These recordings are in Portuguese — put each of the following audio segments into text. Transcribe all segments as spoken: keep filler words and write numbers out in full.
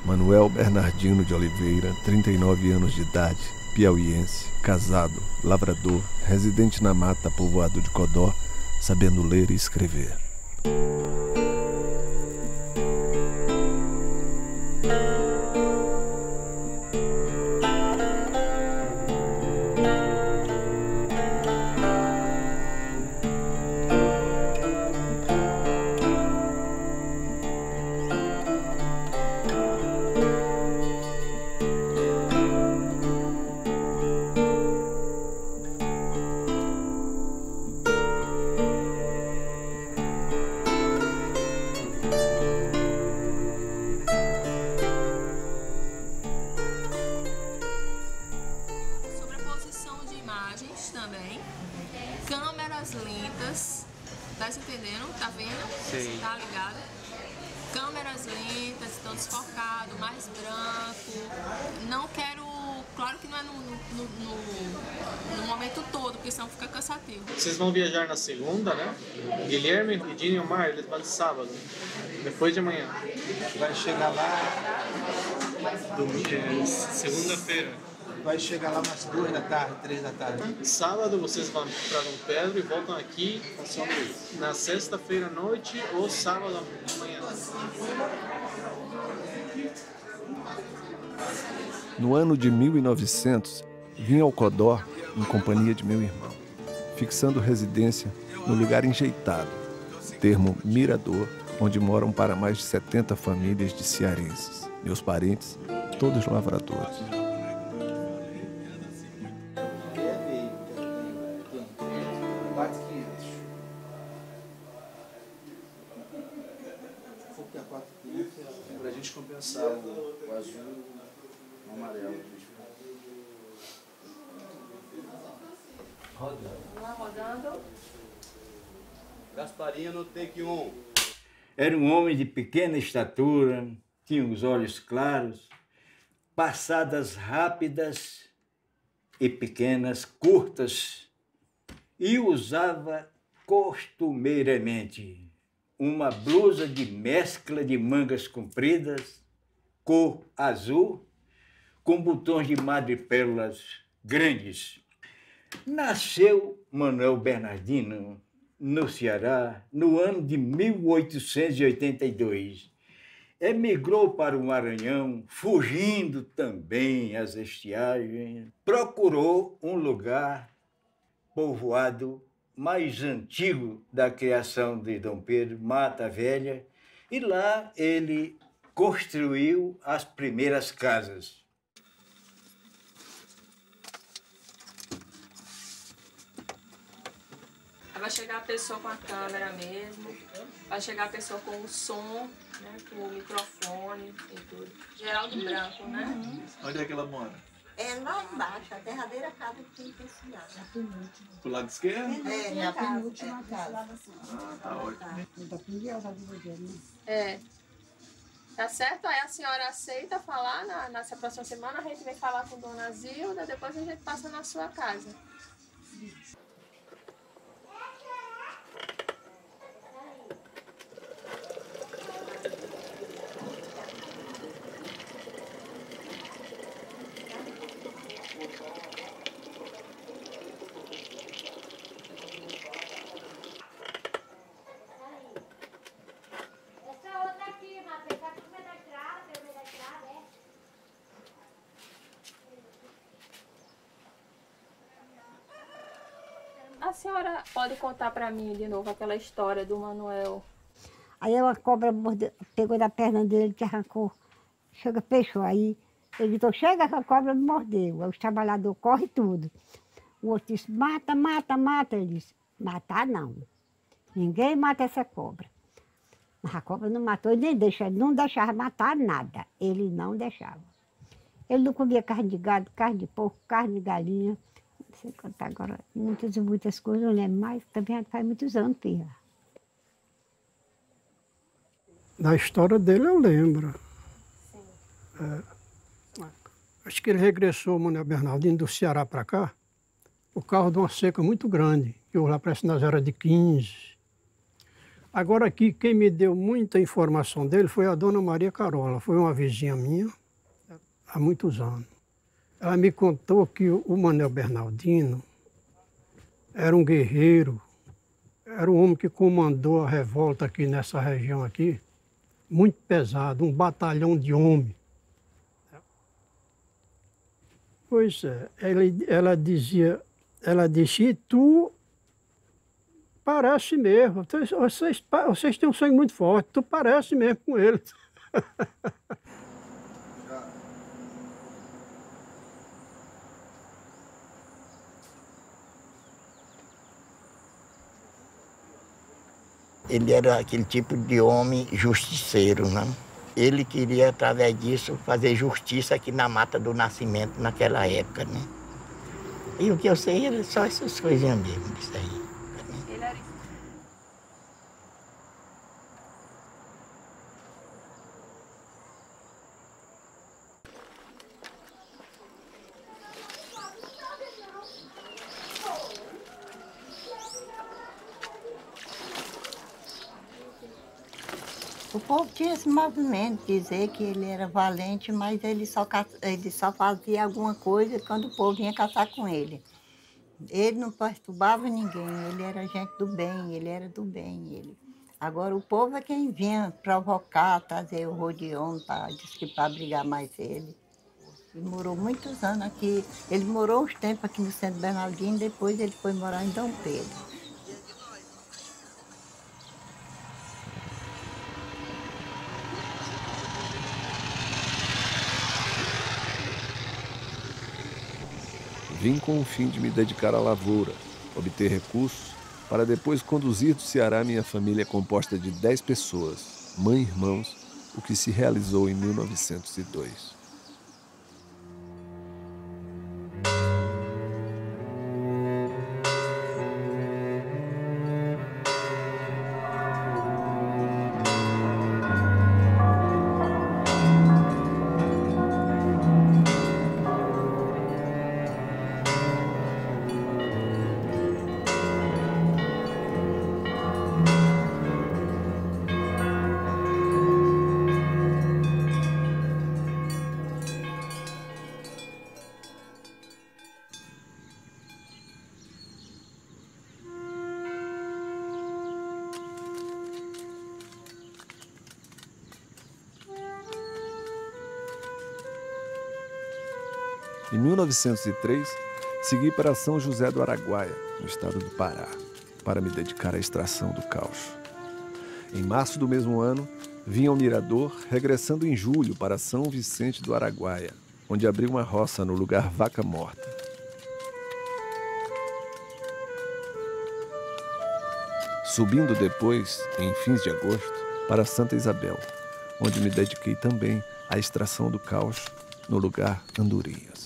Manuel Bernardino de Oliveira, trinta e nove anos de idade, piauiense, casado, lavrador, residente na mata, povoado de Codó, sabendo ler e escrever. Também, câmeras lentas, tá se entendendo? Tá vendo? Sim. Tá ligado? Câmeras lentas, estão desfocados, mais branco. Não quero, claro que não é no, no, no, no momento todo, porque senão fica cansativo. Vocês vão viajar na segunda, né? Guilherme, Edinho e Omar, eles vão de sábado, depois de amanhã. Vai chegar lá, É, segunda-feira. vai chegar lá umas duas da tarde, três da tarde. Sábado vocês vão para Dom Pedro e voltam aqui na sexta-feira à noite ou sábado de manhã. No ano de mil e novecentos, vim ao Codó em companhia de meu irmão, fixando residência no lugar enjeitado, termo Mirador, onde moram para mais de setenta famílias de cearenses. Meus parentes, todos lavradores. Pra gente compensar o, o azul, o amarelo. Rodando. Rodando. Gasparinho no take um. Era um homem de pequena estatura, tinha os olhos claros, passadas rápidas e pequenas, curtas, e usava costumeiramente uma blusa de mescla de mangas compridas, cor azul, com botões de madrepérolas grandes. Nasceu Manuel Bernardino no Ceará no ano de mil oitocentos e oitenta e dois. Emigrou para o Maranhão, fugindo também às estiagens. Procurou um lugar povoado mais antigo da criação de Dom Pedro, Mata Velha, e lá ele construiu as primeiras casas. Vai chegar a pessoa com a câmera mesmo, vai chegar a pessoa com o som, né, com o microfone e tudo. Geraldo Branco, né? Uhum. Onde é que ela mora? É lá embaixo, a derradeira casa que tem que ensinar. Pro lado esquerdo? É, na penúltima casa. Ah, tá ótimo. É. Tá certo? Aí a senhora aceita falar na, nessa próxima semana, a gente vem falar com Dona Zilda, depois a gente passa na sua casa. A senhora pode contar para mim de novo aquela história do Manuel? Aí uma cobra morde, pegou da perna dele, que arrancou, chega, fechou. Aí ele gritou, chega que a cobra me mordeu. Aí os trabalhadores correm tudo. O outro disse, mata, mata, mata. Ele disse, matar não. Ninguém mata essa cobra. Mas a cobra não matou, ele nem deixa, não deixava matar nada. Ele não deixava. Ele não comia carne de gado, carne de porco, carne de galinha. Não sei contar agora, muitas e muitas coisas, não lembro mais, também faz muitos anos, filha. Da história dele eu lembro. É, acho que ele regressou, Manuel Bernardino, do Ceará para cá, por causa de uma seca muito grande, que lá parece nas era de quinze. Agora aqui, quem me deu muita informação dele foi a dona Maria Carola, foi uma vizinha minha há muitos anos. Ela me contou que o Manuel Bernardino era um guerreiro, era um homem que comandou a revolta aqui nessa região aqui, muito pesado, um batalhão de homens. Pois é, ela, ela dizia, ela disse, e tu parece mesmo, vocês, vocês, vocês têm um sangue muito forte, tu parece mesmo com ele. Ele era aquele tipo de homem justiceiro, né? Ele queria, através disso, fazer justiça aqui na Mata do Nascimento naquela época, né? E o que eu sei era só essas coisinhas mesmo, disso aí. Ele era... O povo tinha esse movimento, dizer que ele era valente, mas ele só, ele só fazia alguma coisa quando o povo vinha caçar com ele. Ele não perturbava ninguém, ele era gente do bem, ele era do bem. Ele. Agora o povo é quem vinha provocar, trazer o rodeão para brigar mais ele. Ele morou muitos anos aqui, ele morou uns tempos aqui no Centro Bernardino, depois ele foi morar em Dom Pedro. Vim com o fim de me dedicar à lavoura, obter recursos, para depois conduzir do Ceará minha família composta de dez pessoas, mãe e irmãos, o que se realizou em mil novecentos e dois. Em mil novecentos e três, segui para São José do Araguaia, no estado do Pará, para me dedicar à extração do caucho. Em março do mesmo ano, vim ao Mirador, regressando em julho para São Vicente do Araguaia, onde abri uma roça no lugar Vaca Morta. Subindo depois, em fins de agosto, para Santa Isabel, onde me dediquei também à extração do caucho no lugar Andorinhas.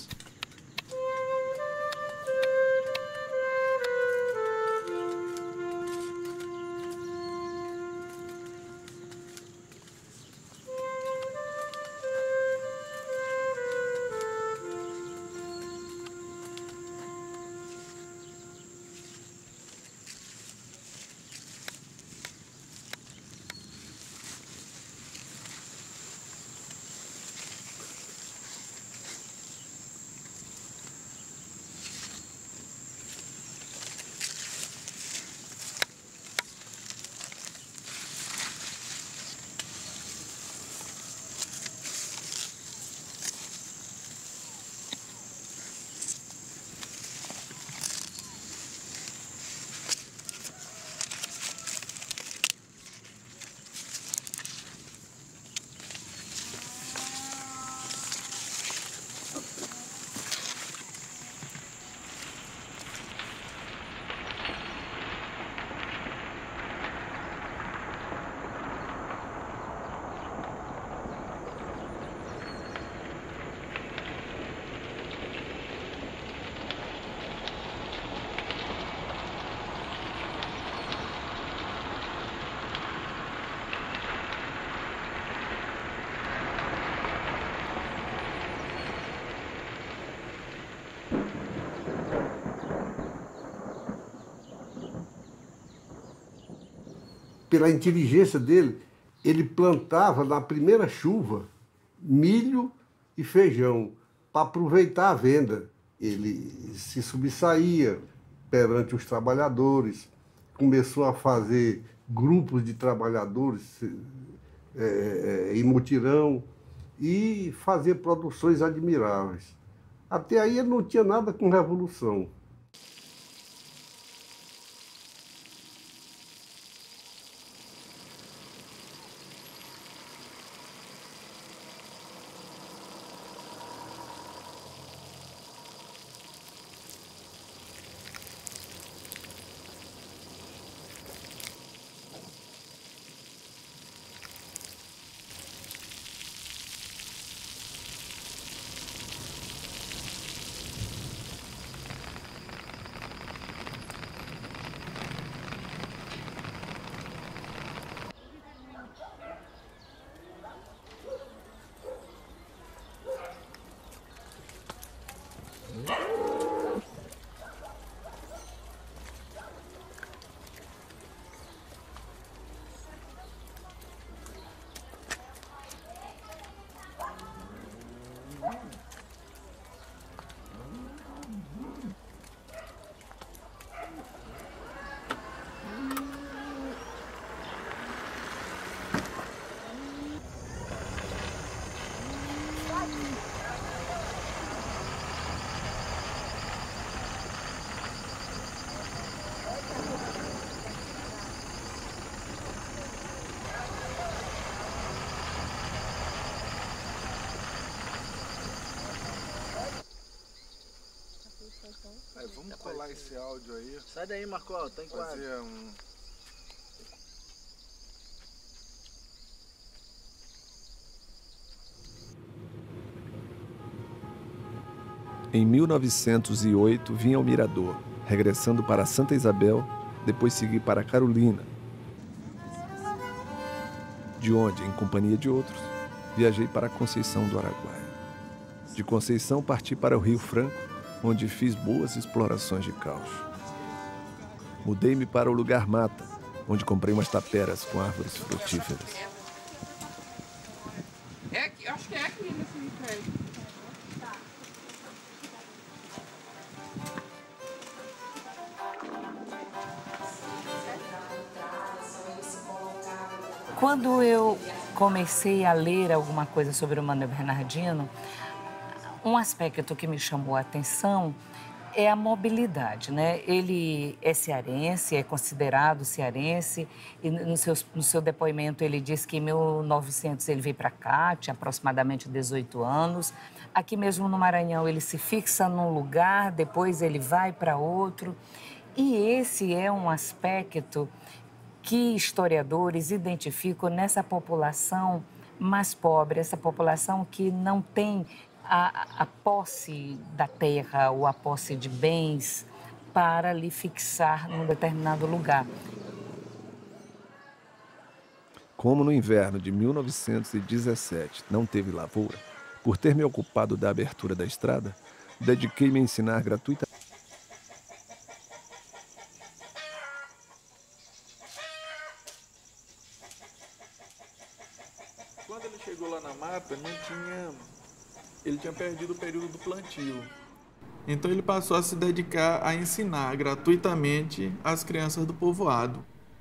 pela inteligência dele, ele plantava na primeira chuva milho e feijão para aproveitar a venda. Ele se subsaía perante os trabalhadores, começou a fazer grupos de trabalhadores é, em mutirão e fazer produções admiráveis. Até aí ele não tinha nada com revolução. Aí, vamos colar esse áudio aí. Sai daí, Marco, tá em quadro. Fazer um... Em mil novecentos e oito, vim ao Mirador, regressando para Santa Isabel, depois segui para Carolina, de onde, em companhia de outros, viajei para Conceição do Araguaia. De Conceição parti para o Rio Franco, onde fiz boas explorações de caucho. Mudei-me para o lugar mata, onde comprei umas taperas com árvores frutíferas. É aqui, acho que é aqui nesse prédio. Quando eu comecei a ler alguma coisa sobre o Manuel Bernardino, um aspecto que me chamou a atenção é a mobilidade, né? Ele é cearense, é considerado cearense, e no seu, no seu depoimento ele diz que em mil e novecentos ele veio para cá, tinha aproximadamente dezoito anos. Aqui mesmo no Maranhão ele se fixa num lugar, depois ele vai para outro. E esse é um aspecto que historiadores identificam nessa população mais pobre, essa população que não tem a, a posse da terra ou a posse de bens para lhe fixar num determinado lugar. Como no inverno de mil novecentos e dezessete não teve lavoura, por ter me ocupado da abertura da estrada, dediquei-me a ensinar gratuitamente. Quando ele chegou lá na mata, não tinha... ele tinha perdido o período do plantio. Então ele passou a se dedicar a ensinar gratuitamente as crianças do povoado.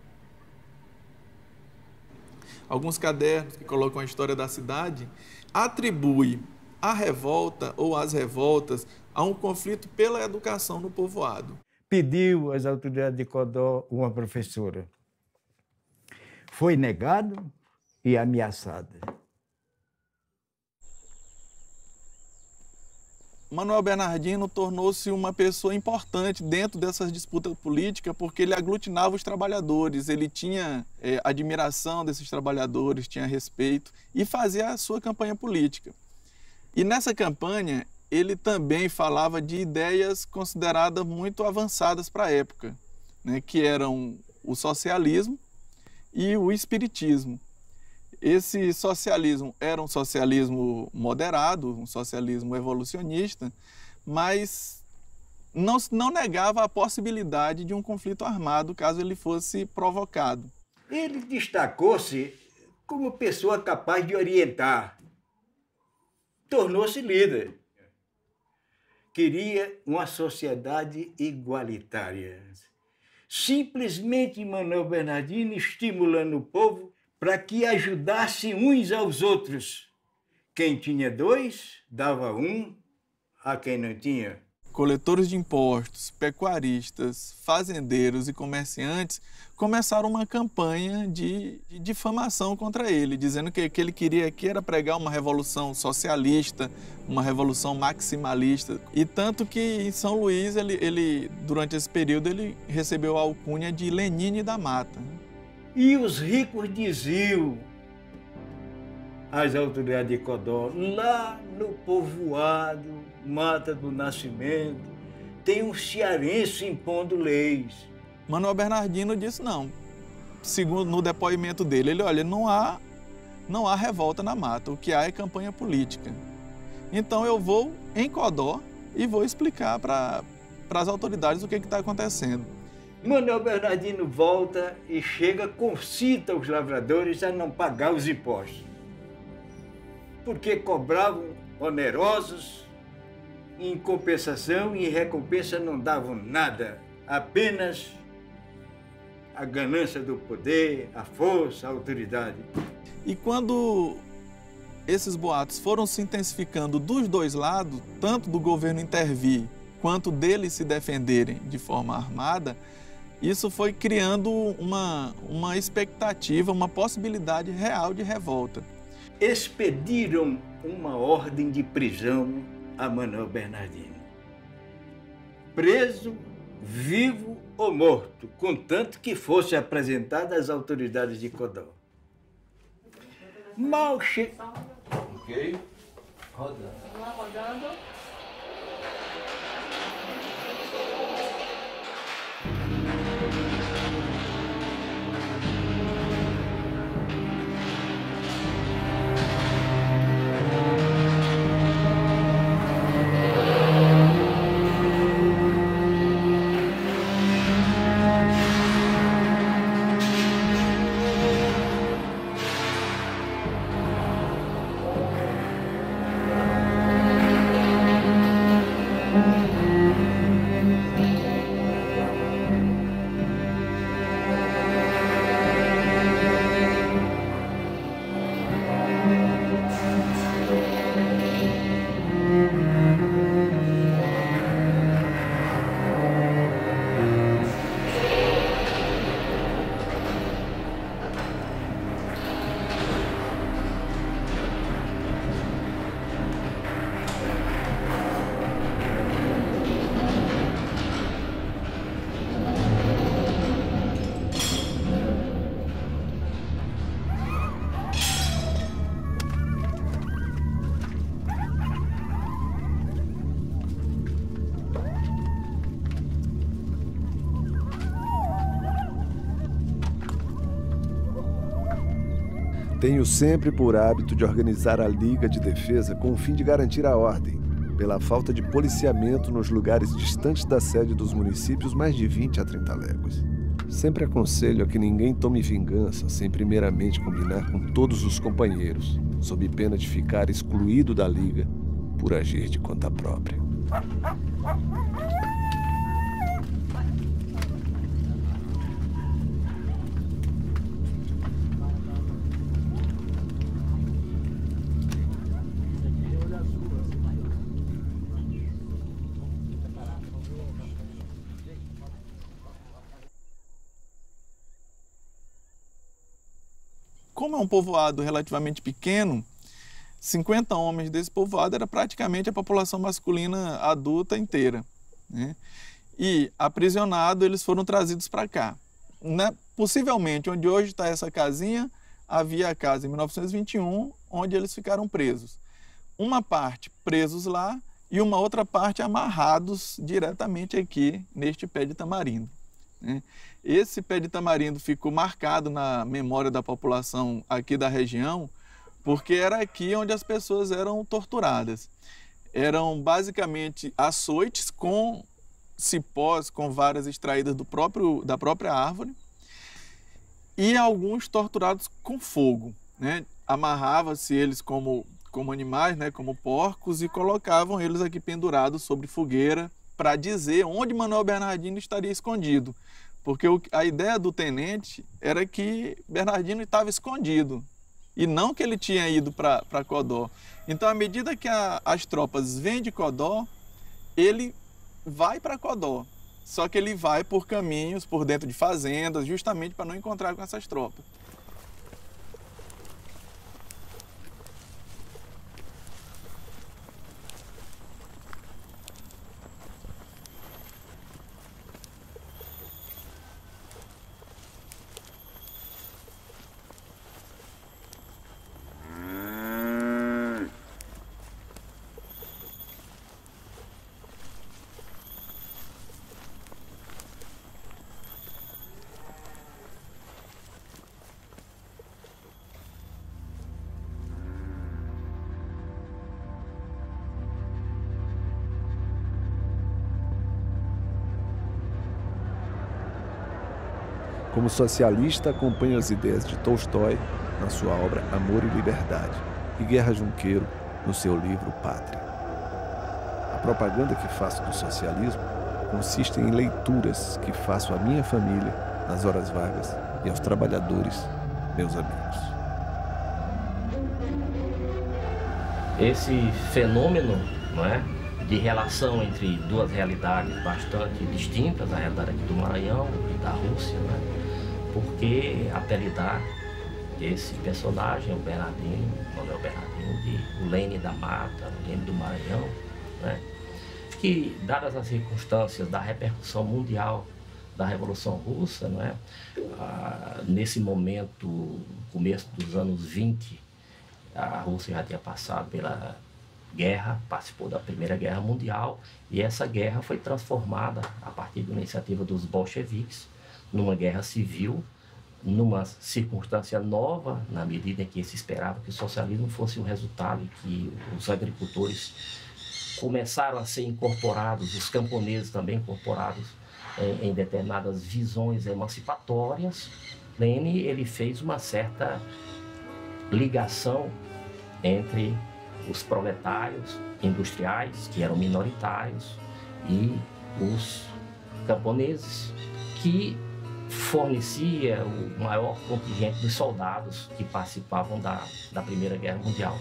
Alguns cadernos que colocam a história da cidade atribuem a revolta ou as revoltas a um conflito pela educação no povoado. Pediu às autoridades de Codó uma professora. Foi negado e ameaçada. Manuel Bernardino tornou-se uma pessoa importante dentro dessas disputas políticas porque ele aglutinava os trabalhadores, ele tinha é, admiração desses trabalhadores, tinha respeito e fazia a sua campanha política. E nessa campanha ele também falava de ideias consideradas muito avançadas para a época, né, que eram o socialismo e o espiritismo. Esse socialismo era um socialismo moderado, um socialismo evolucionista, mas não, não negava a possibilidade de um conflito armado caso ele fosse provocado. Ele destacou-se como pessoa capaz de orientar. Tornou-se líder. Queria uma sociedade igualitária. Simplesmente Manuel Bernardino estimulando o povo para que ajudasse uns aos outros. Quem tinha dois, dava um a quem não tinha. Coletores de impostos, pecuaristas, fazendeiros e comerciantes começaram uma campanha de, de difamação contra ele, dizendo que o que ele queria aqui era pregar uma revolução socialista, uma revolução maximalista. E tanto que em São Luís, ele, ele, durante esse período, ele recebeu a alcunha de Lenine da Mata. E os ricos diziam às autoridades de Codó, lá no povoado Mata do Nascimento, tem um cearense impondo leis. Manuel Bernardino disse não. Segundo no depoimento dele, ele olha, não há, não há revolta na mata, o que há é campanha política. Então eu vou em Codó e vou explicar para as autoridades o que está acontecendo. Manuel Bernardino volta e chega, concita os lavradores a não pagar os impostos, porque cobravam onerosos, em compensação e em recompensa não davam nada, apenas a ganância do poder, a força, a autoridade. E quando esses boatos foram se intensificando dos dois lados, tanto do governo intervir quanto deles se defenderem de forma armada, isso foi criando uma, uma expectativa, uma possibilidade real de revolta. Expediram uma ordem de prisão a Manuel Bernardino. Preso, vivo ou morto, contanto que fosse apresentado às autoridades de Codó. Mal che... Ok. Rodando. Rodando. Tenho sempre por hábito de organizar a Liga de Defesa com o fim de garantir a ordem, pela falta de policiamento nos lugares distantes da sede dos municípios mais de vinte a trinta léguas. Sempre aconselho a que ninguém tome vingança sem primeiramente combinar com todos os companheiros, sob pena de ficar excluído da Liga por agir de conta própria. Como é um povoado relativamente pequeno, cinquenta homens desse povoado era praticamente a população masculina adulta inteira, né? E aprisionados, eles foram trazidos para cá. Né? Possivelmente, onde hoje está essa casinha, havia a casa em mil novecentos e vinte e um, onde eles ficaram presos. Uma parte presos lá e uma outra parte amarrados diretamente aqui neste pé de tamarindo, né? Esse pé de tamarindo ficou marcado na memória da população aqui da região, porque era aqui onde as pessoas eram torturadas. Eram basicamente açoites com cipós, com varas extraídas do próprio, da própria árvore. e alguns torturados com fogo, né? Amarrava-se eles como, como animais, né? Como porcos, e colocavam eles aqui pendurados sobre fogueira para dizer onde Manuel Bernardino estaria escondido. Porque o, a ideia do tenente era que Bernardino estava escondido e não que ele tinha ido para Codó. Então, à medida que a, as tropas vêm de Codó, ele vai para Codó. Só que ele vai por caminhos, por dentro de fazendas, justamente para não encontrar com essas tropas. Como socialista, acompanha as ideias de Tolstói na sua obra Amor e Liberdade e Guerra Junqueiro no seu livro Pátria. A propaganda que faço do socialismo consiste em leituras que faço à minha família nas horas vagas e aos trabalhadores, meus amigos. Esse fenômeno, não é, de relação entre duas realidades bastante distintas, a realidade aqui do Maranhão e da Rússia, né? Porque apelidar esse personagem, o Bernardino, Manuel Bernardino, de o Lênin da Mata, o Lênin do Maranhão, né? Que, dadas as circunstâncias da repercussão mundial da Revolução Russa, não é? Ah, nesse momento, começo dos anos vinte, a Rússia já tinha passado pela guerra, participou da Primeira Guerra Mundial, e essa guerra foi transformada, a partir da iniciativa dos bolcheviques, numa guerra civil, numa circunstância nova, na medida em que se esperava que o socialismo fosse o resultado e que os agricultores começaram a ser incorporados, os camponeses também incorporados em, em determinadas visões emancipatórias. Lênin, ele fez uma certa ligação entre os proletários industriais, que eram minoritários, e os camponeses, que fornecia o maior contingente de soldados que participavam da, da Primeira Guerra Mundial.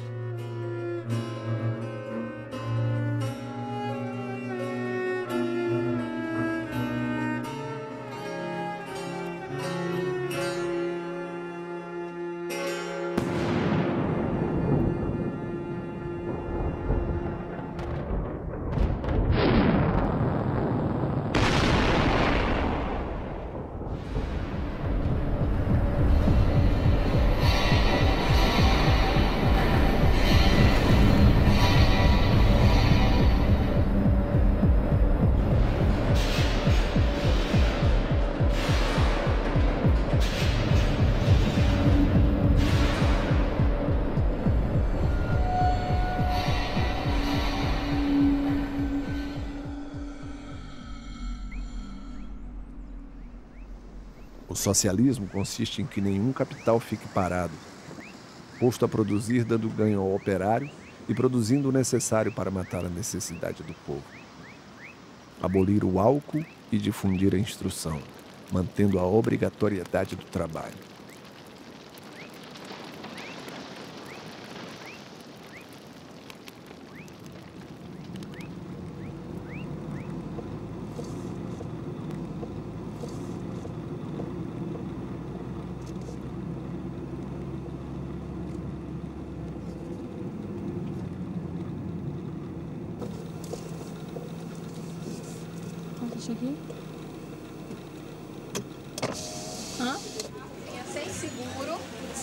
O socialismo consiste em que nenhum capital fique parado, posto a produzir dando ganho ao operário e produzindo o necessário para matar a necessidade do povo. Abolir o álcool e difundir a instrução, mantendo a obrigatoriedade do trabalho. Aqui. Hã? Tinha sem seguro.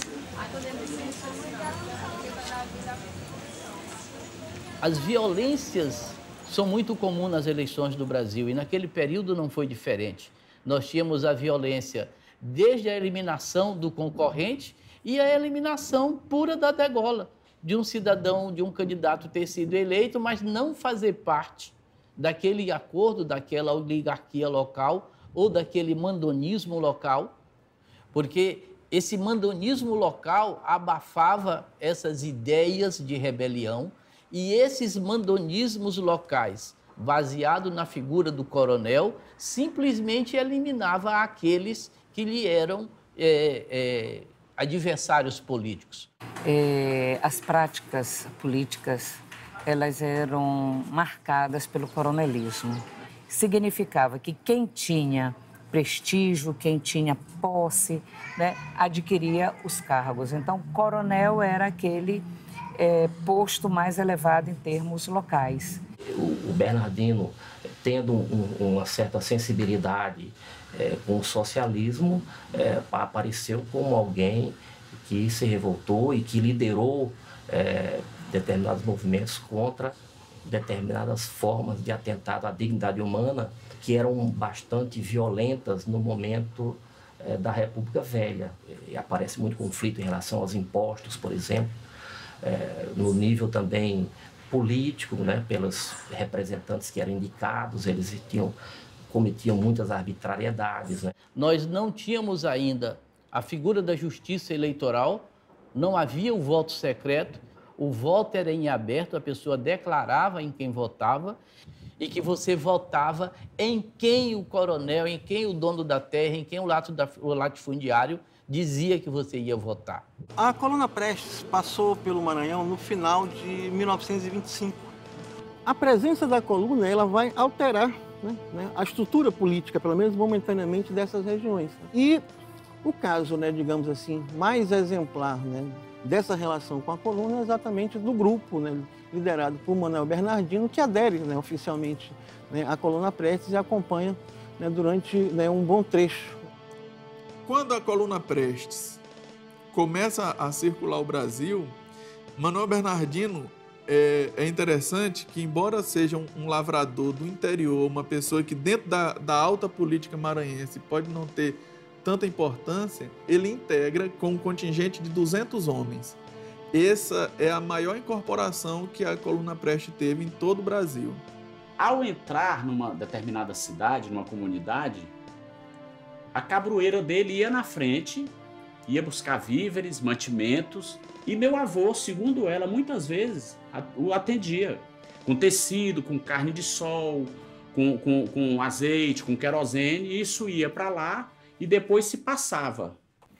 As violências são muito comuns nas eleições do Brasil e naquele período não foi diferente. Nós tínhamos a violência desde a eliminação do concorrente e a eliminação pura da degola, de um cidadão, de um candidato ter sido eleito, mas não fazer parte daquele acordo, daquela oligarquia local ou daquele mandonismo local, porque esse mandonismo local abafava essas ideias de rebelião e esses mandonismos locais, baseado na figura do coronel, simplesmente eliminava aqueles que lhe eram é, é, adversários políticos. É, as práticas políticas, elas eram marcadas pelo coronelismo. Significava que quem tinha prestígio, quem tinha posse, né, adquiria os cargos. Então, coronel era aquele é, posto mais elevado em termos locais. O, o Bernardino, tendo um, uma certa sensibilidade é, com o socialismo, é, apareceu como alguém que se revoltou e que liderou é, determinados movimentos contra determinadas formas de atentado à dignidade humana que eram bastante violentas no momento eh, da República Velha. E aparece muito conflito em relação aos impostos, por exemplo, eh, no nível também político, né, pelos representantes que eram indicados, eles tinham, cometiam muitas arbitrariedades. Né? Nós não tínhamos ainda a figura da justiça eleitoral, não havia o voto secreto, o voto era em aberto, a pessoa declarava em quem votava e que você votava em quem o coronel, em quem o dono da terra, em quem o latifundiário dizia que você ia votar. A coluna Prestes passou pelo Maranhão no final de mil novecentos e vinte e cinco. A presença da coluna ela vai alterar né, né, a estrutura política, pelo menos momentaneamente, dessas regiões. E o caso, né, digamos assim, mais exemplar né, dessa relação com a coluna é exatamente do grupo, né, liderado por Manuel Bernardino, que adere né, oficialmente né, à coluna Prestes e acompanha né, durante né, um bom trecho. Quando a coluna Prestes começa a circular o Brasil, Manuel Bernardino é, é interessante que, embora seja um, um lavrador do interior, uma pessoa que dentro da, da alta política maranhense pode não ter tanta importância, ele integra com um contingente de duzentos homens. Essa é a maior incorporação que a coluna Prestes teve em todo o Brasil. Ao entrar numa determinada cidade, numa comunidade, a cabroeira dele ia na frente, ia buscar víveres, mantimentos, e meu avô, segundo ela, muitas vezes o atendia com tecido, com carne de sol, com, com, com azeite, com querosene, e isso ia para lá e depois se passava.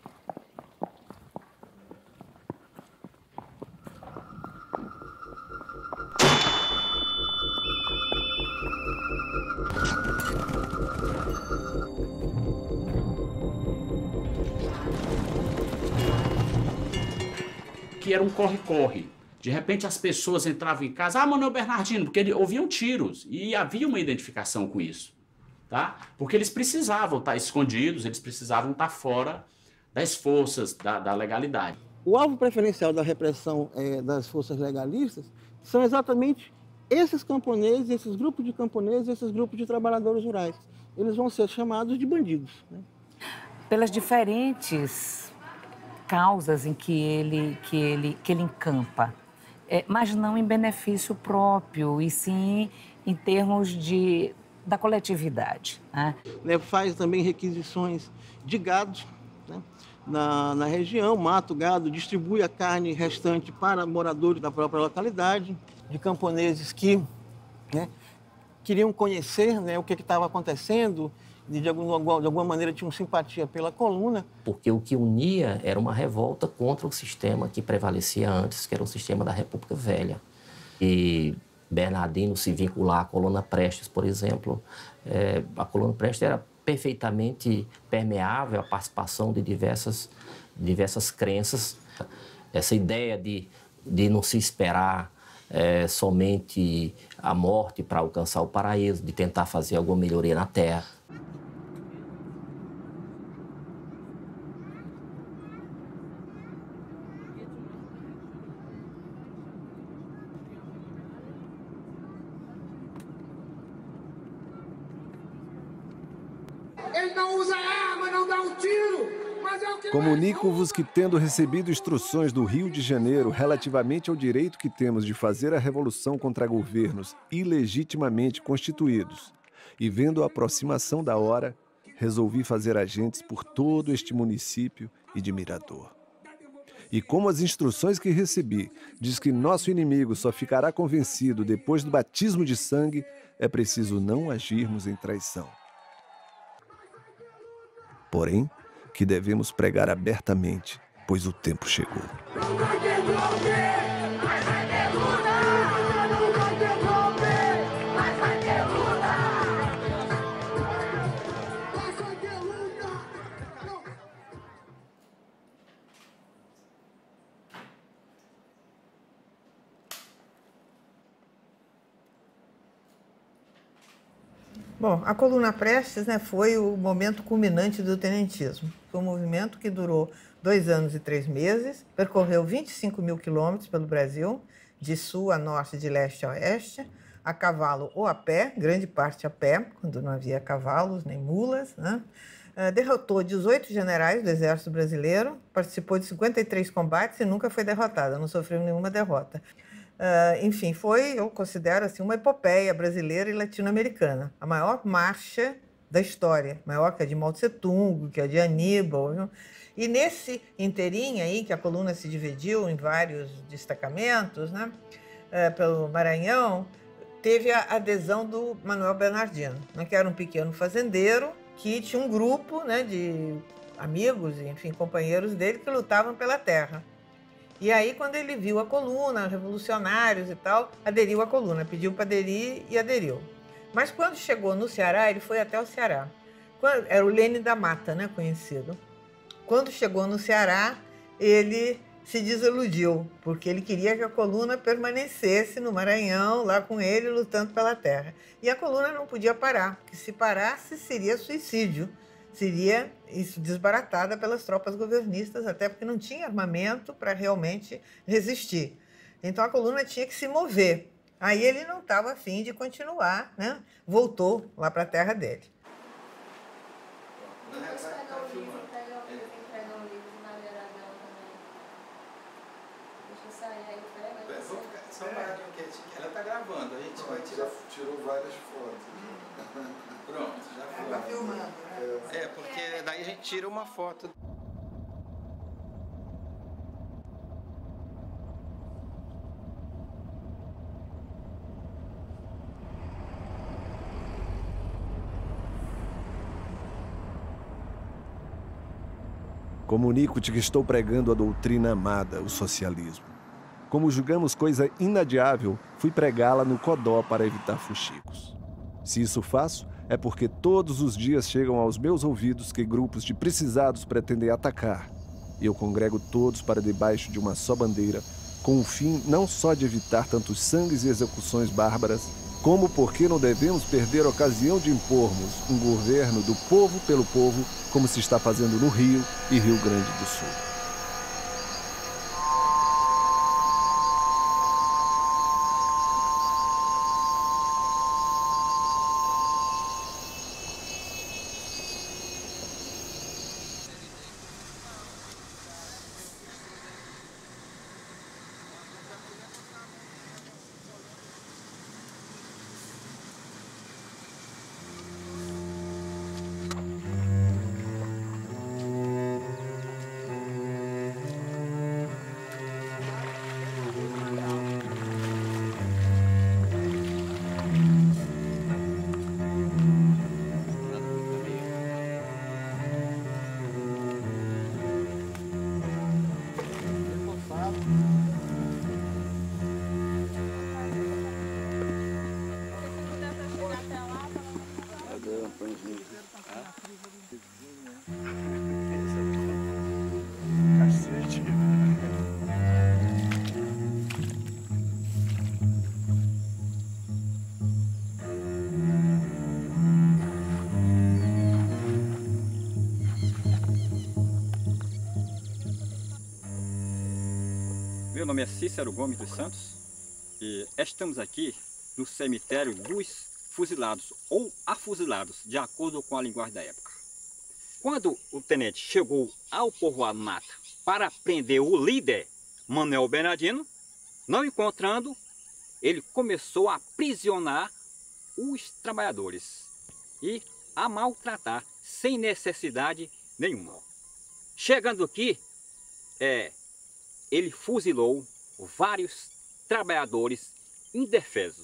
Que era um corre-corre. De repente as pessoas entravam em casa, ah, Manuel Bernardino, porque eles ouviam tiros e havia uma identificação com isso, tá? Porque eles precisavam estar escondidos, eles precisavam estar fora das forças da, da legalidade. O alvo preferencial da repressão é, das forças legalistas são exatamente esses camponeses, esses grupos de camponeses, esses grupos de trabalhadores rurais. Eles vão ser chamados de bandidos. Né? Pelas diferentes causas em que ele, que ele, que ele encampa, é, mas não em benefício próprio, e sim em termos de, da coletividade. Né? Né, faz também requisições de gado né, na, na região, mata o gado, distribui a carne restante para moradores da própria localidade, de camponeses que né, queriam conhecer né, o que estava acontecendo, de alguma, de alguma maneira tinham simpatia pela coluna. Porque o que unia era uma revolta contra o sistema que prevalecia antes, que era o sistema da República Velha. E Bernardino se vincular à coluna Prestes, por exemplo, é, a coluna Prestes era perfeitamente permeável à participação de diversas, diversas crenças. Essa ideia de, de não se esperar é, somente a morte para alcançar o paraíso, de tentar fazer alguma melhoria na Terra. Ele não usa arma, não dá um tiro, mas é o que... Comunico-vos que, tendo recebido instruções do Rio de Janeiro relativamente ao direito que temos de fazer a revolução contra governos ilegitimamente constituídos, e vendo a aproximação da hora, resolvi fazer agentes por todo este município e de Mirador. E como as instruções que recebi diz que nosso inimigo só ficará convencido depois do batismo de sangue, é preciso não agirmos em traição. Porém, que devemos pregar abertamente, pois o tempo chegou. Bom, a Coluna Prestes, né, foi o momento culminante do tenentismo. Foi um movimento que durou dois anos e três meses, percorreu vinte e cinco mil quilômetros pelo Brasil, de sul a norte, de leste a oeste, a cavalo ou a pé, grande parte a pé, quando não havia cavalos nem mulas, né? Uh, derrotou dezoito generais do Exército Brasileiro, participou de cinquenta e três combates e nunca foi derrotada, não sofreu nenhuma derrota. Uh, enfim, foi, eu considero assim, uma epopeia brasileira e latino-americana. A maior marcha da história, maior que a de Mao Tse-tung, que a de Aníbal. Viu? E nesse inteirinho aí, que a coluna se dividiu em vários destacamentos, né, uh, pelo Maranhão, teve a adesão do Manuel Bernardino, né, que era um pequeno fazendeiro que tinha um grupo, né, de amigos, enfim, companheiros dele que lutavam pela terra. E aí, quando ele viu a coluna, revolucionários e tal, aderiu à coluna, pediu para aderir e aderiu. Mas quando chegou no Ceará, ele foi até o Ceará. Quando, era o Lênin da Mata, né, conhecido. Quando chegou no Ceará, ele se desiludiu, porque ele queria que a coluna permanecesse no Maranhão, lá com ele, lutando pela terra. E a coluna não podia parar, porque se parasse seria suicídio. Seria isso desbaratada pelas tropas governistas, até porque não tinha armamento para realmente resistir. Então a coluna tinha que se mover. Aí ele não estava afim de continuar, né? Voltou lá para a terra dele. Só um paradinho quietinho. Ela está gravando, a gente vai tirar. Já tirou várias fotos. Pronto, já foi. Está filmando, né? É, porque daí a gente tira uma foto. Comunico-te que estou pregando a doutrina amada, o socialismo. Como julgamos coisa inadiável, fui pregá-la no Codó para evitar fuxicos. Se isso faço, é porque todos os dias chegam aos meus ouvidos que grupos de precisados pretendem atacar, e eu congrego todos para debaixo de uma só bandeira, com o fim não só de evitar tantos sangues e execuções bárbaras, como porque não devemos perder a ocasião de impormos um governo do povo pelo povo, como se está fazendo no Rio e Rio Grande do Sul. Cacete. Meu nome é Cícero Gomes dos Santos e estamos aqui no cemitério dos fuzilados ou afuzilados, de acordo com a linguagem da época. Quando o tenente chegou ao povoado Mata para prender o líder, Manuel Bernardino, não encontrando, ele começou a aprisionar os trabalhadores e a maltratar, sem necessidade nenhuma. Chegando aqui, é, ele fuzilou vários trabalhadores indefesos.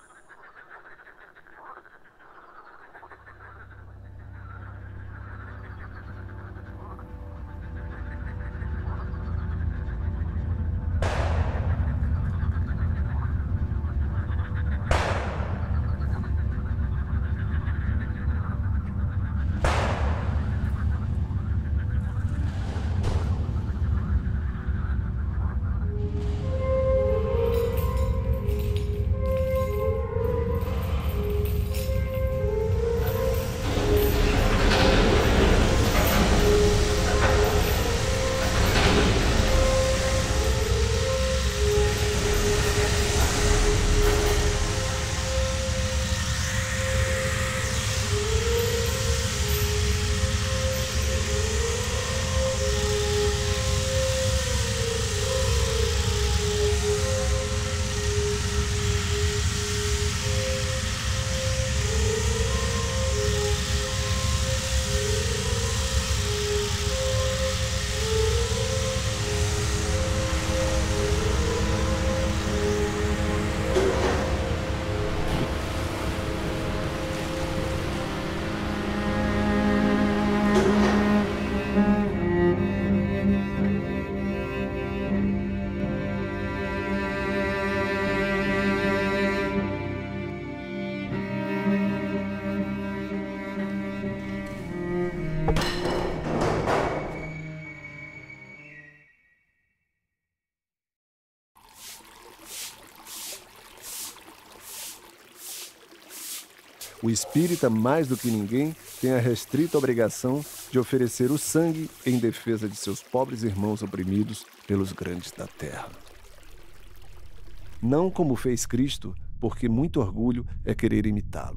O espírita, mais do que ninguém, tem a restrita obrigação de oferecer o sangue em defesa de seus pobres irmãos oprimidos pelos grandes da terra. Não como fez Cristo, porque muito orgulho é querer imitá-lo.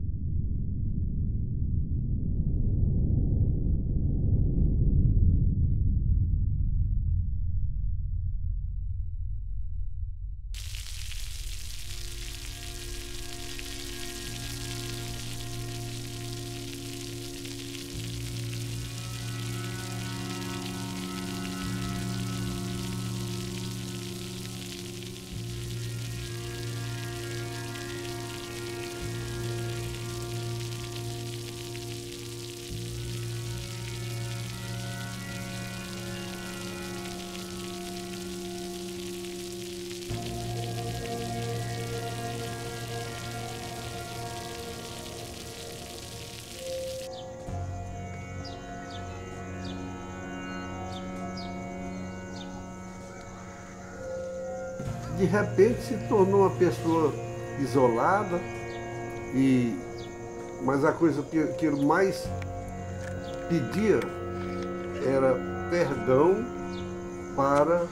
De repente se tornou uma pessoa isolada, e, mas a coisa que, que ele mais pedia era perdão para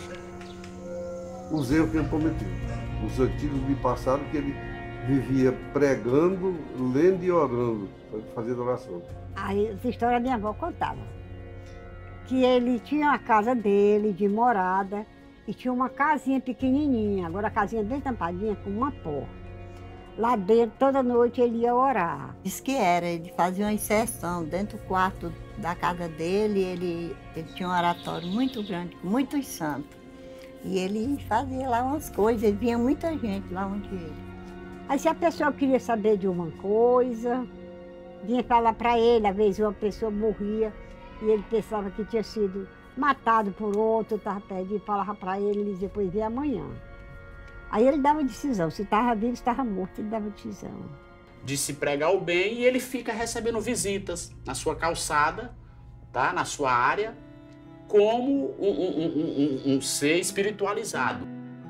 os erros que ele cometeu. Os antigos me passaram que ele vivia pregando, lendo e orando, fazendo oração. Aí essa história minha avó contava, que ele tinha a casa dele, de morada, e tinha uma casinha pequenininha, agora a casinha bem tampadinha, com uma porta. Lá dentro, toda noite, ele ia orar. Diz que era, ele fazia uma inserção dentro do quarto da casa dele, ele, ele tinha um oratório muito grande, com muitos santos. E ele fazia lá umas coisas, e vinha muita gente lá onde ele. Aí se a pessoa queria saber de uma coisa, vinha falar para ele, às vezes uma pessoa morria, e ele pensava que tinha sido matado por outro, estava perdido, falava para ele, ele dizia, depois vê amanhã. Aí ele dava decisão, se estava vivo, se estava morto, ele dava decisão. De se pregar o bem, e ele fica recebendo visitas na sua calçada, tá? Na sua área, como um, um, um, um, um ser espiritualizado.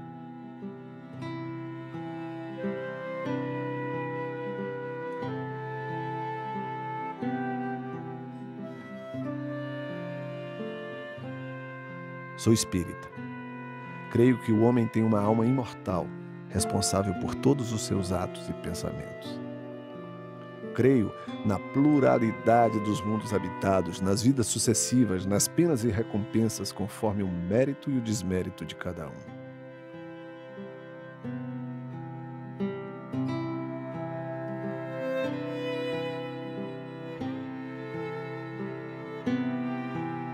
Sou espírita. Creio que o homem tem uma alma imortal, responsável por todos os seus atos e pensamentos. Creio na pluralidade dos mundos habitados, nas vidas sucessivas, nas penas e recompensas conforme o mérito e o desmérito de cada um.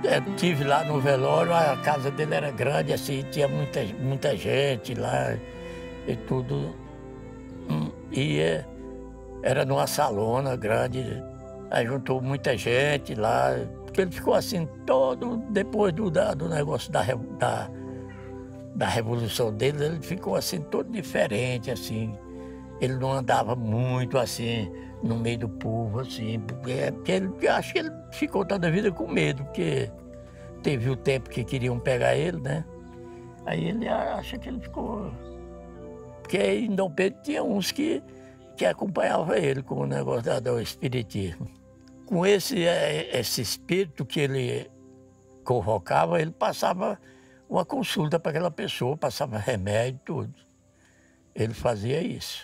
estive lá no velório, a casa dele era grande, assim, tinha muita, muita gente lá e tudo. E era numa salona grande, aí juntou muita gente lá, porque ele ficou assim todo, depois do, da, do negócio da, da, da revolução dele, ele ficou assim todo diferente, assim. Ele não andava muito assim, no meio do povo, assim, porque, porque ele, acho que ele ficou toda a vida com medo, porque teve o tempo que queriam pegar ele, né? Aí ele acha que ele ficou... Porque em Dom Pedro tinha uns que, que acompanhavam ele com o negócio do espiritismo. Com esse, esse espírito que ele convocava, ele passava uma consulta para aquela pessoa, passava remédio e tudo. Ele fazia isso.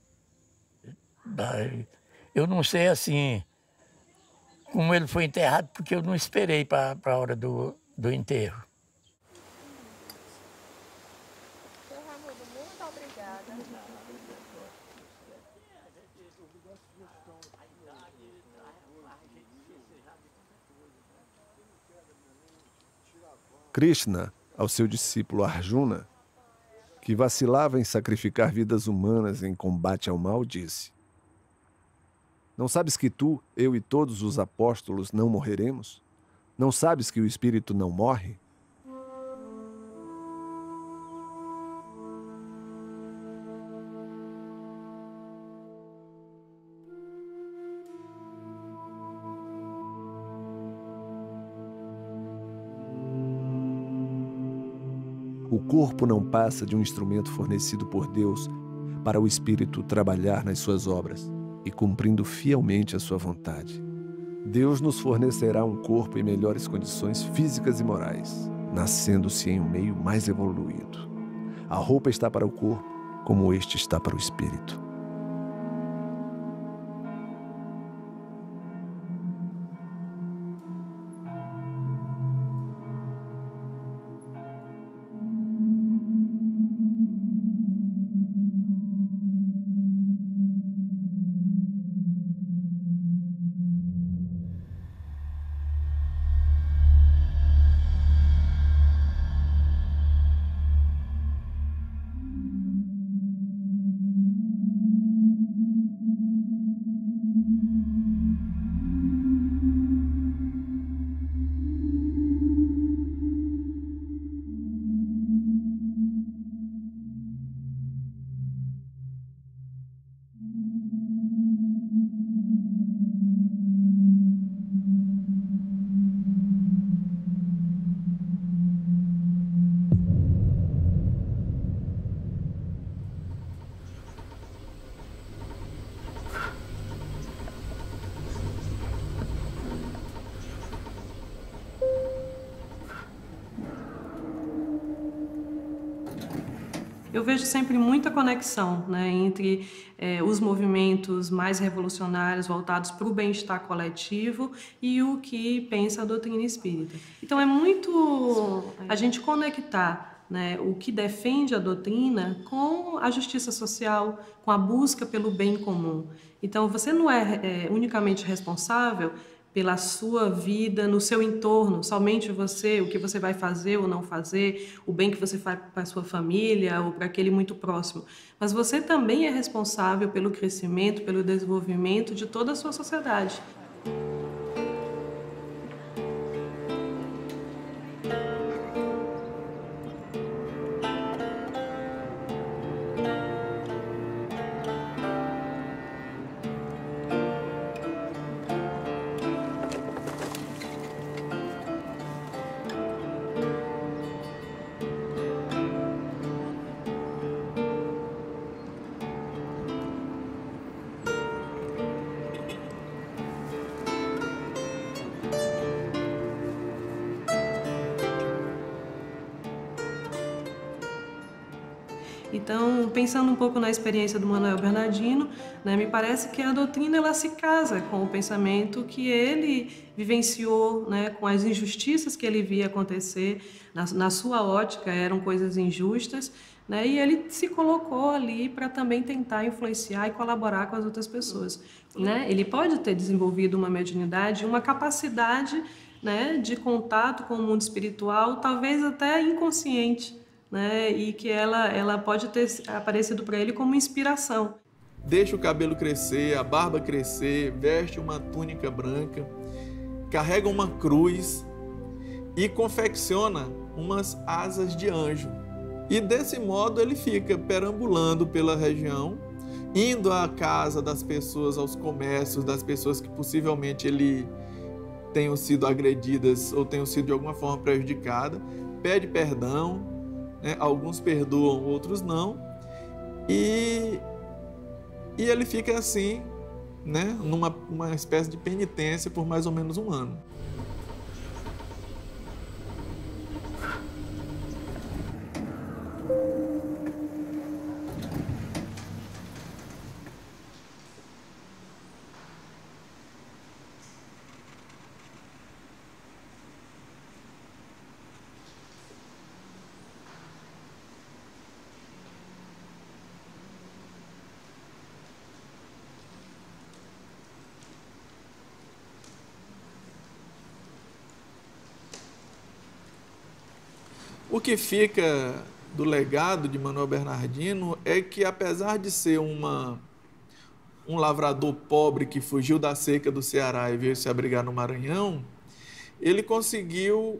Eu não sei, assim, como ele foi enterrado, porque eu não esperei para a hora do, do enterro. Krishna, ao seu discípulo Arjuna, que vacilava em sacrificar vidas humanas em combate ao mal, disse: Não sabes que tu, eu e todos os apóstolos não morreremos? Não sabes que o espírito não morre? O corpo não passa de um instrumento fornecido por Deus para o espírito trabalhar nas suas obras e cumprindo fielmente a sua vontade. Deus nos fornecerá um corpo em melhores condições físicas e morais, nascendo-se em um meio mais evoluído. A roupa está para o corpo, como este está para o espírito. Eu vejo sempre muita conexão, né, entre é, os movimentos mais revolucionários voltados para o bem-estar coletivo e o que pensa a doutrina espírita. Então é muito a gente conectar, né, o que defende a doutrina com a justiça social, com a busca pelo bem comum. Então você não é, é unicamente responsável pela sua vida, no seu entorno, somente você, o que você vai fazer ou não fazer, o bem que você faz para a sua família ou para aquele muito próximo. Mas você também é responsável pelo crescimento, pelo desenvolvimento de toda a sua sociedade. Então, pensando um pouco na experiência do Manuel Bernardino, né, me parece que a doutrina ela se casa com o pensamento que ele vivenciou, né, com as injustiças que ele via acontecer, na, na sua ótica eram coisas injustas, né, e ele se colocou ali para também tentar influenciar e colaborar com as outras pessoas. Né? Ele pode ter desenvolvido uma mediunidade, uma capacidade né, de contato com o mundo espiritual, talvez até inconsciente, né, e que ela, ela pode ter aparecido para ele como inspiração. Deixa o cabelo crescer, a barba crescer, veste uma túnica branca, carrega uma cruz e confecciona umas asas de anjo. E desse modo ele fica perambulando pela região, indo à casa das pessoas, aos comércios das pessoas que possivelmente ele tenham sido agredidas ou tenham sido de alguma forma prejudicadas, pede perdão, né? Alguns perdoam, outros não, e, e ele fica assim, né? Numa uma espécie de penitência por mais ou menos um ano. O que fica do legado de Manuel Bernardino é que, apesar de ser uma, um lavrador pobre que fugiu da seca do Ceará e veio se abrigar no Maranhão, ele conseguiu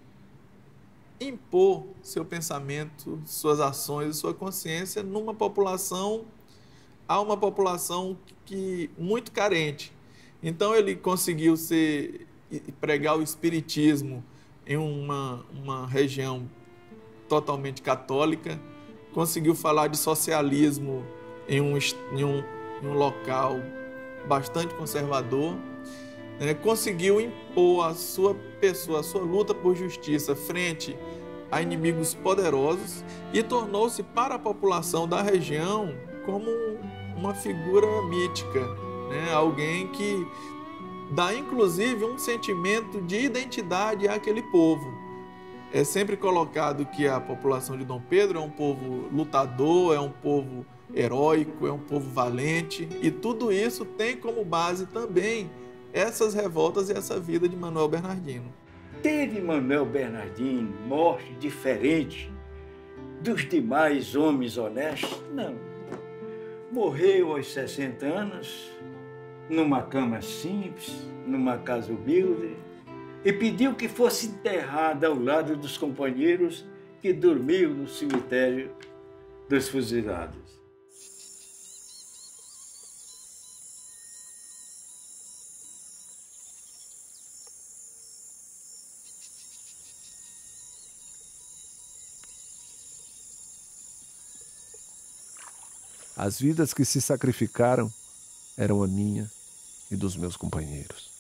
impor seu pensamento, suas ações e sua consciência numa população, a uma população que muito carente. Então ele conseguiu ser, pregar o espiritismo em uma, uma região totalmente católica, conseguiu falar de socialismo em um, em um, em um local bastante conservador, né? Conseguiu impor a sua pessoa, a sua luta por justiça frente a inimigos poderosos e tornou-se para a população da região como uma figura mítica, né? Alguém que dá inclusive um sentimento de identidade àquele povo. É sempre colocado que a população de Dom Pedro é um povo lutador, é um povo heróico, é um povo valente, e tudo isso tem como base também essas revoltas e essa vida de Manuel Bernardino. Teve Manuel Bernardino morte diferente dos demais homens honestos? Não. Morreu aos sessenta anos, numa cama simples, numa casa humilde, e pediu que fosse enterrado ao lado dos companheiros que dormiam no cemitério dos fuzilados. As vidas que se sacrificaram eram a minha e dos meus companheiros.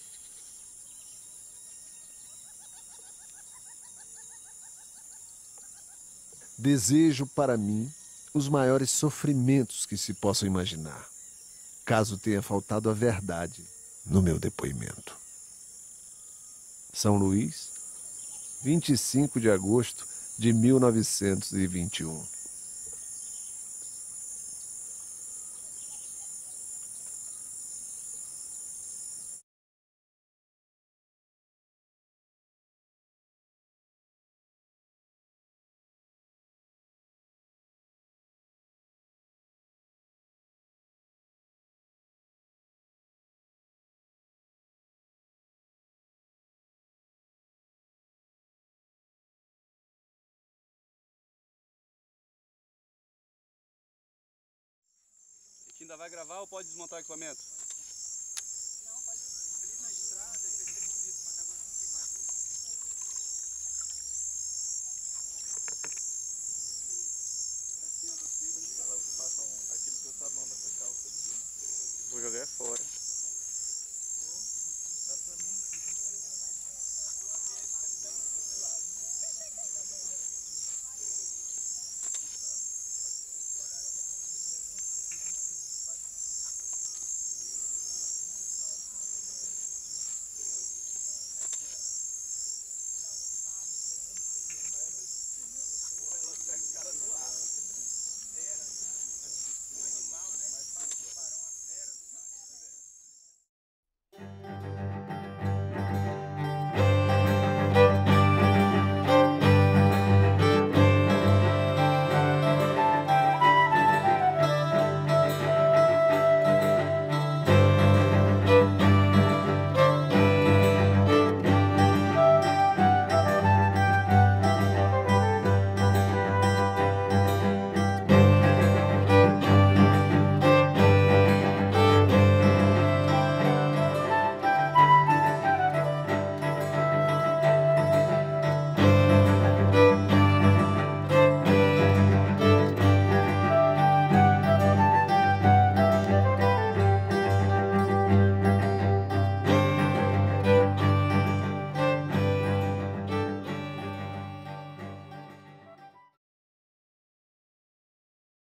Desejo para mim os maiores sofrimentos que se possam imaginar, caso tenha faltado a verdade no meu depoimento. São Luís, vinte e cinco de agosto de mil novecentos e vinte e um. Ainda vai gravar ou pode desmontar o equipamento?